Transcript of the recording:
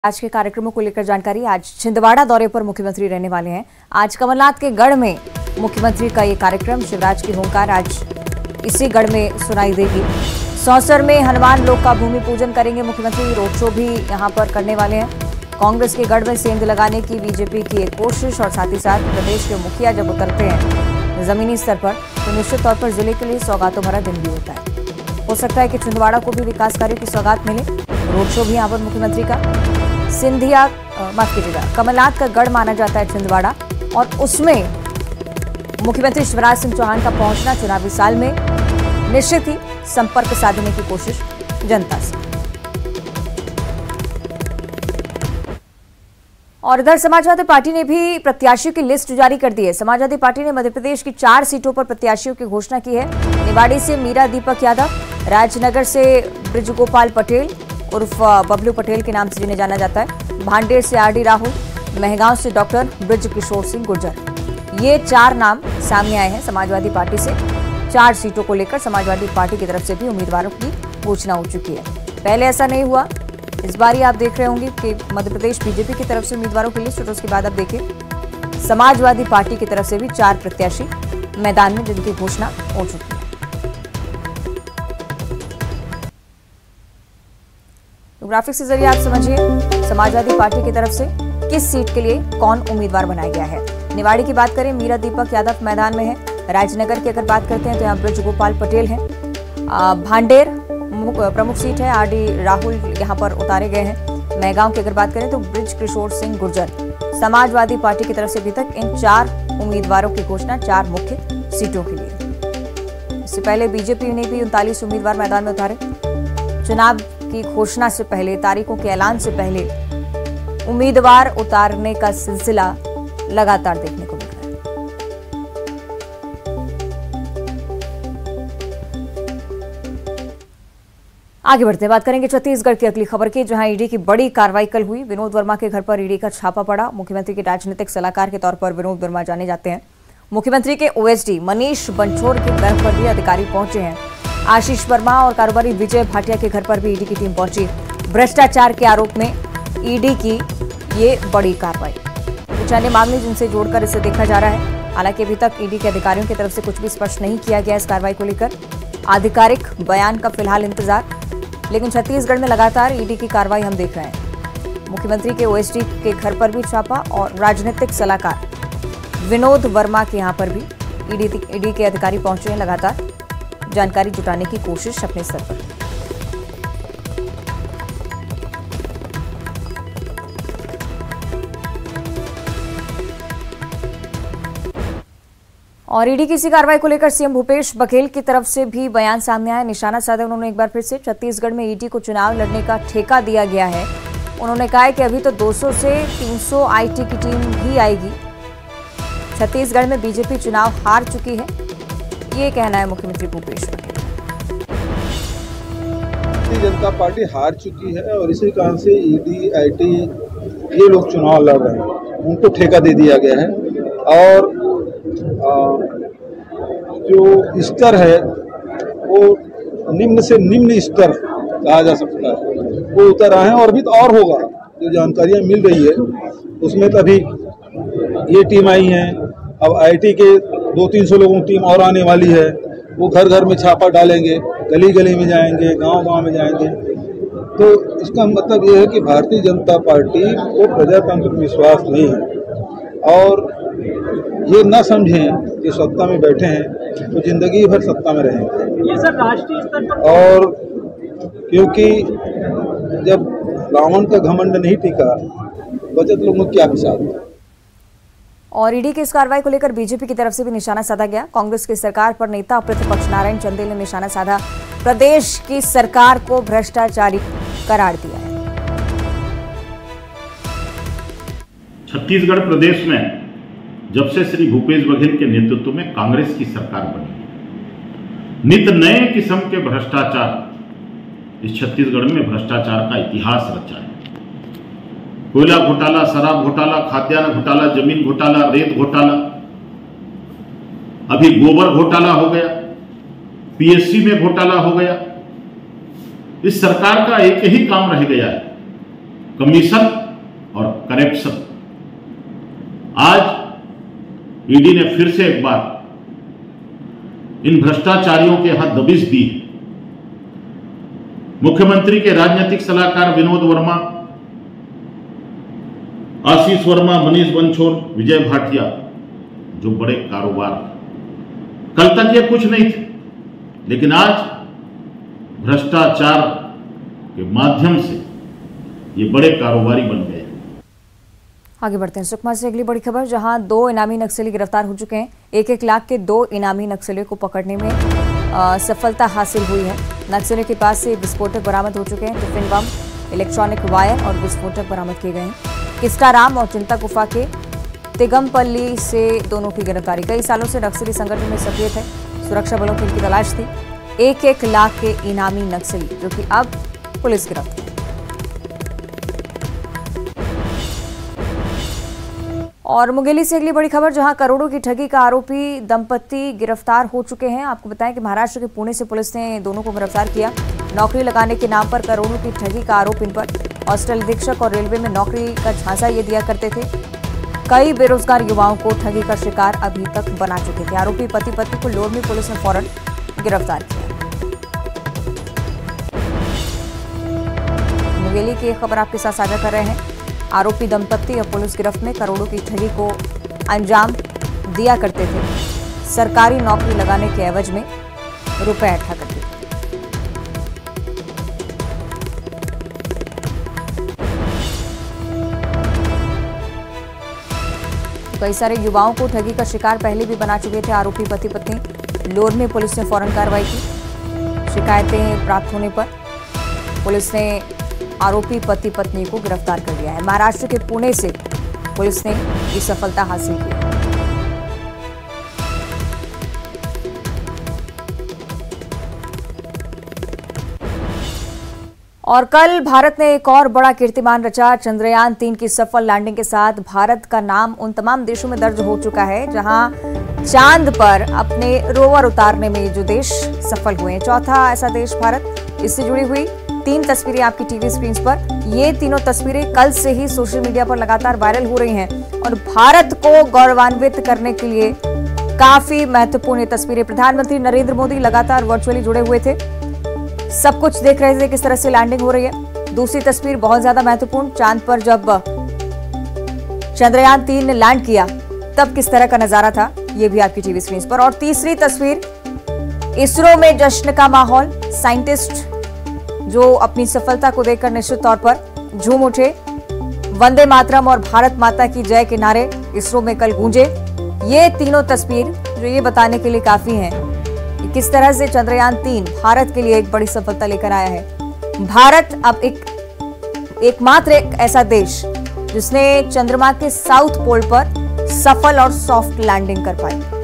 आज के कार्यक्रमों को लेकर जानकारी। आज छिंदवाड़ा दौरे पर मुख्यमंत्री रहने वाले हैं। आज कमलनाथ के गढ़ में मुख्यमंत्री का ये कार्यक्रम, शिवराज की होमकार आज इसी गढ़ में सुनाई देगी। सौंसर में हनुमान लोक का भूमि पूजन करेंगे मुख्यमंत्री। रोड शो भी यहां पर करने वाले हैं। कांग्रेस के गढ़ में सेंध लगाने की बीजेपी की एक कोशिश और साथ ही साथ प्रदेश के मुखिया जब उतरते हैं जमीनी स्तर पर तो निश्चित तौर पर जिले के लिए सौगातों भरा दिन भी होता है। हो सकता है कि छिंदवाड़ा को भी विकास कार्यों की सौगात मिले। रोड शो भी यहाँ पर मुख्यमंत्री का। सिंधिया माफ कीजिएगा, कमलनाथ का गढ़ माना जाता है छिंदवाड़ा और उसमें मुख्यमंत्री शिवराज सिंह चौहान का पहुंचना चुनावी साल में निश्चित ही संपर्क साधने की कोशिश जनता से। और इधर समाजवादी पार्टी ने भी प्रत्याशियों की लिस्ट जारी कर दी है। समाजवादी पार्टी ने मध्य प्रदेश की 4 सीटों पर प्रत्याशियों की घोषणा की है। निवाड़ी से मीरा दीपक यादव, राजनगर से ब्रिजगोपाल पटेल उर्फ बबलू पटेल के नाम से जिन्हें जाना जाता है, भांडेर से आरडी राहुल, मेहगांव से डॉक्टर ब्रिज किशोर सिंह गुर्जर। ये 4 नाम सामने आए हैं समाजवादी पार्टी से। 4 सीटों को लेकर समाजवादी पार्टी की तरफ से भी उम्मीदवारों की घोषणा हो चुकी है। पहले ऐसा नहीं हुआ। इस बार ही आप देख रहे होंगे कि मध्य प्रदेश बीजेपी की तरफ से उम्मीदवारों की लिस्ट और उसके बाद आप देखिए समाजवादी पार्टी की तरफ से भी 4 प्रत्याशी मैदान में जिनकी घोषणा हो चुकी है। ग्राफिक्स के जरिए आप समझिए समाजवादी पार्टी की तरफ से किस सीट के लिए कौन उम्मीदवार बनाया गया है। निवाड़ी की बात करें, मीरा दीपक यादव मैदान में है। राजनगर की अगर बात करते हैं तो यहाँ ब्रिजगोपाल पटेल हैं। भांडेर प्रमुख सीट है, आरडी राहुल यहाँ पर उतारे गए हैं। मेहगांव की अगर बात करें तो ब्रिज किशोर सिंह गुर्जर। समाजवादी पार्टी की तरफ से अभी तक इन 4 उम्मीदवारों की घोषणा 4 मुख्य सीटों के लिए। इससे पहले बीजेपी ने भी 39 उम्मीदवार मैदान में उतारे। चुनाव की घोषणा से पहले, तारीखों के ऐलान से पहले उम्मीदवार उतारने का सिलसिला लगातार देखने को मिल रहा है। आगे बढ़ते बात करेंगे छत्तीसगढ़ की अगली खबर की, जहां ईडी की बड़ी कार्रवाई कल हुई। विनोद वर्मा के घर पर ईडी का छापा पड़ा। मुख्यमंत्री के राजनीतिक सलाहकार के तौर पर विनोद वर्मा जाने जाते हैं। मुख्यमंत्री के ओएसडी मनीष बंछोड़ के घर पर भी अधिकारी पहुंचे हैं। आशीष वर्मा और कारोबारी विजय भाटिया के घर पर भी ईडी की टीम पहुंची। भ्रष्टाचार के आरोप में ईडी की ये बड़ी कार्रवाई। कुछ अन्य मामले जिनसे जोड़कर इसे देखा जा रहा है। हालांकि अभी तक ईडी के अधिकारियों की तरफ से कुछ भी स्पष्ट नहीं किया गया इस कार्रवाई को लेकर। आधिकारिक बयान का फिलहाल इंतजार, लेकिन छत्तीसगढ़ में लगातार ईडी की कार्रवाई हम देख रहे हैं। मुख्यमंत्री के ओएसडी के घर पर भी छापा और राजनीतिक सलाहकार विनोद वर्मा के यहाँ पर भी ईडी के अधिकारी पहुंचे हैं। लगातार जानकारी जुटाने की कोशिश अपने स्तर पर। और ईडी की इसी कार्रवाई को लेकर सीएम भूपेश बघेल की तरफ से भी बयान सामने आया। निशाना साधा उन्होंने एक बार फिर से। छत्तीसगढ़ में ईडी को चुनाव लड़ने का ठेका दिया गया है। उन्होंने कहा है कि अभी तो 200 से 300 आईटी की टीम भी आएगी। छत्तीसगढ़ में बीजेपी चुनाव हार चुकी है, ये कहना है मुख्यमंत्री भूपेश बघेल। भारतीय जनता पार्टी हार चुकी है और इसी कारण से ईडी आईटी ये लोग चुनाव लड़ रहे हैं। उनको ठेका दे दिया गया है और जो स्तर है वो निम्न से निम्न स्तर कहा जा सकता है, वो उतर रहा है। और अभी तो और होगा। जो जानकारियां मिल रही है उसमें तो अभी ये टीम आई है, अब आईटी के 200-300 लोगों की टीम और आने वाली है। वो घर घर में छापा डालेंगे, गली गली में जाएंगे, गांव गांव में जाएंगे। तो इसका मतलब ये है कि भारतीय जनता पार्टी को प्रजातंत्र में विश्वास नहीं है और ये न समझें कि सत्ता में बैठे हैं तो जिंदगी भर सत्ता में रहेंगे। ये सब राष्ट्रीय स्तर पर, और क्योंकि जब रावण का घमंड नहीं टिका, बचत लोगों को क्या हिसाब। और ईडी की इस कार्रवाई को लेकर बीजेपी की तरफ से भी निशाना साधा गया। कांग्रेस की सरकार पर नेता प्रतिपक्ष नारायण चंदेल ने निशाना साधा। प्रदेश की सरकार को भ्रष्टाचारी करार दिया है। छत्तीसगढ़ प्रदेश में जब से श्री भूपेश बघेल के नेतृत्व में कांग्रेस की सरकार बनी, नित नए किस्म के भ्रष्टाचार इस छत्तीसगढ़ में भ्रष्टाचार का इतिहास रचा है। कोयला घोटाला, शराब घोटाला, खाद्यान्न घोटाला, जमीन घोटाला, रेत घोटाला, अभी गोबर घोटाला हो गया, पीएससी में घोटाला हो गया। इस सरकार का एक ही काम रह गया है, कमीशन और करप्शन। आज ईडी ने फिर से एक बार इन भ्रष्टाचारियों के हाथ दबिश दी। मुख्यमंत्री के राजनीतिक सलाहकार विनोद वर्मा, आशीष वर्मा, मनीष बंछोर, विजय भाटिया, जो बड़े कारोबार, कल तक ये कुछ नहीं थे, लेकिन आज भ्रष्टाचार के माध्यम से ये बड़े कारोबारी बन गए। आगे बढ़ते हैं सुकमा से अगली बड़ी खबर, जहां 2 इनामी नक्सली गिरफ्तार हो चुके हैं। 1-1 लाख के 2 इनामी नक्सलियों को पकड़ने में सफलता हासिल हुई है। नक्सलियों के पास से विस्फोटक बरामद हो चुके हैं। टिफिन बम, इलेक्ट्रॉनिक वायर और विस्फोटक बरामद किए गए हैं। किस्टाराम और चिंता गुफा के तिगमपल्ली से दोनों की गिरफ्तारी। कई सालों से नक्सली संगठन में सक्रिय थे। सुरक्षा बलों की इनकी तलाश थी। 1-1 लाख के इनामी नक्सली जो कि अब पुलिस गिरफ्त है। और मुंगेली से अगली बड़ी खबर, जहां करोड़ों की ठगी का आरोपी दंपति गिरफ्तार हो चुके हैं। आपको बताएं कि महाराष्ट्र के पुणे से पुलिस ने दोनों को गिरफ्तार किया। नौकरी लगाने के नाम पर करोड़ों की ठगी का आरोप इन पर। हॉस्टल अधीक्षक और रेलवे में नौकरी का झांसा ये दिया करते थे। कई बेरोजगार युवाओं को ठगी का शिकार अभी तक बना चुके थे। आरोपी पति पत्नी को लोरमी पुलिस ने फौरन गिरफ्तार किया। मुंगेली की खबर आपके साथ साझा कर रहे हैं। आरोपी दंपत्ति अब पुलिस गिरफ्त में। करोड़ों की ठगी को अंजाम दिया करते थे। सरकारी नौकरी लगाने के एवज में रुपए इकट्ठा करते थे। कई सारे युवाओं को ठगी का शिकार पहले भी बना चुके थे आरोपी पति पत्नी। लोर में पुलिस ने फौरन कार्रवाई की। शिकायतें प्राप्त होने पर पुलिस ने आरोपी पति पत्नी को गिरफ्तार कर लिया है। महाराष्ट्र के पुणे से पुलिस ने ये सफलता हासिल की। और कल भारत ने एक और बड़ा कीर्तिमान रचा। चंद्रयान 3 की सफल लैंडिंग के साथ भारत का नाम उन तमाम देशों में दर्ज हो चुका है जहां चांद पर अपने रोवर उतारने में जो देश सफल हुए हैं। चौथा ऐसा देश भारत। इससे जुड़ी हुई 3 तस्वीरें आपकी टीवी स्क्रीन पर। ये तीनों तस्वीरें कल से ही सोशल मीडिया पर लगातार वायरल हो रही हैं और भारत को गौरवान्वित करने के लिए काफी महत्वपूर्ण ये तस्वीरें। प्रधानमंत्री नरेंद्र मोदी लगातार वर्चुअली जुड़े हुए थे, सब कुछ देख रहे थे किस तरह से लैंडिंग हो रही है। दूसरी तस्वीर बहुत ज्यादा महत्वपूर्ण, चांद पर जब चंद्रयान 3 ने लैंड किया तब किस तरह का नजारा था, ये भी आपकी टीवी स्क्रीन पर। और तीसरी तस्वीर, इसरो में जश्न का माहौल। साइंटिस्ट जो अपनी सफलता को देखकर निश्चित तौर पर झूम उठे। वंदे मातरम और भारत माता की जय के नारे इसरो में कल गूंजे। ये तीनों तस्वीर जो ये बताने के लिए काफी हैं कि किस तरह से चंद्रयान 3 भारत के लिए एक बड़ी सफलता लेकर आया है। भारत अब एकमात्र एक ऐसा देश जिसने चंद्रमा के साउथ पोल पर सफल और सॉफ्ट लैंडिंग कर पाई।